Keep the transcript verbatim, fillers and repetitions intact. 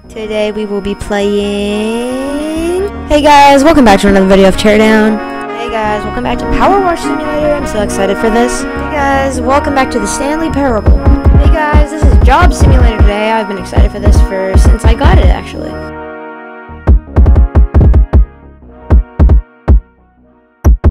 Today we will be playing... Hey guys, welcome back to another video of Teardown. Hey guys, welcome back to Power Wash Simulator. I'm so excited for this. Hey guys, welcome back to the Stanley Parable. Hey guys, this is Job Simulator today. I've been excited for this for since I got it actually.